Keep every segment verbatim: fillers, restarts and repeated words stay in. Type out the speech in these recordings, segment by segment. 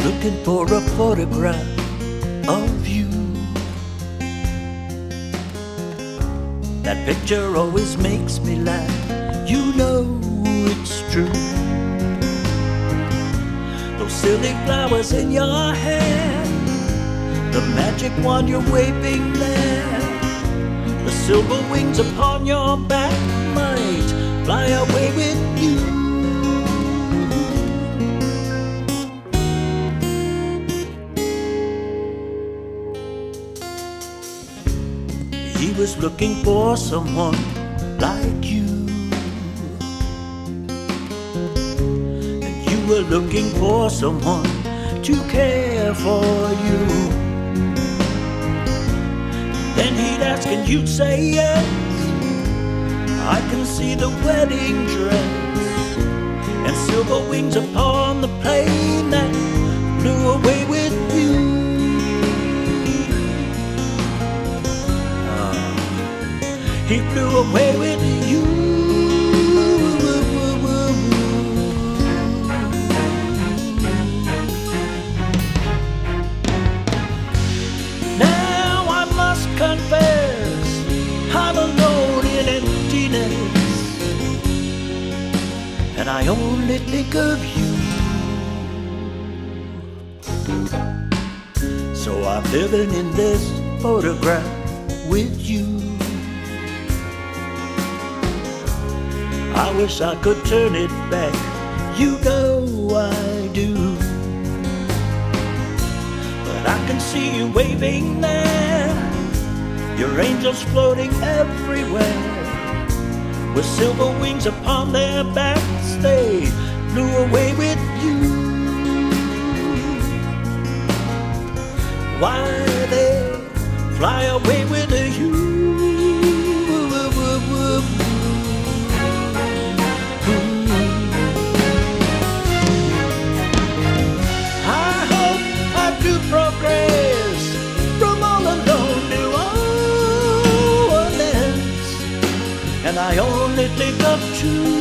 looking for a photograph of you. That picture always makes me laugh, you know it's true. Those silly flowers in your hair, the magic wand you're waving there, the silver wings upon your back might fly away with you. He was looking for someone like you, and you were looking for someone to care for you. Then he'd ask and you'd say yes. I can see the wedding dress and silver wings upon the plane that flew away with you. He flew away with you. Now I must confess, I'm alone in emptiness, and I only think of you. So I'm living in this photograph with you. I wish I could turn it back, you know I do. But I can see you waving there, your angels floating everywhere, with silver wings upon their backs, they flew away with you. Why they fly away with you? Progress from all alone to honest, and I only think of two.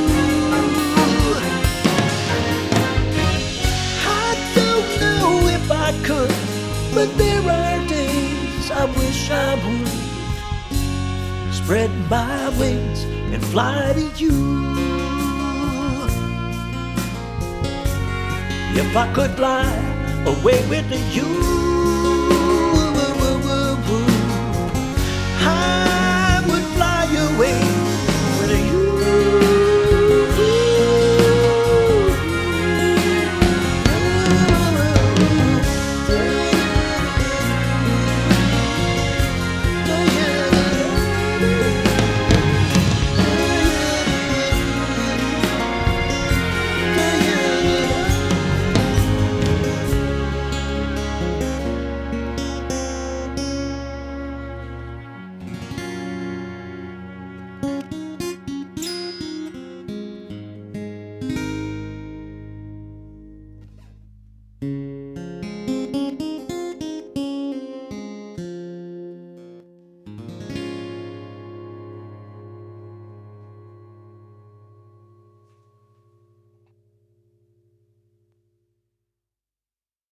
I don't know if I could, but there are days I wish I would spread my wings and fly to you. If I could fly away with you.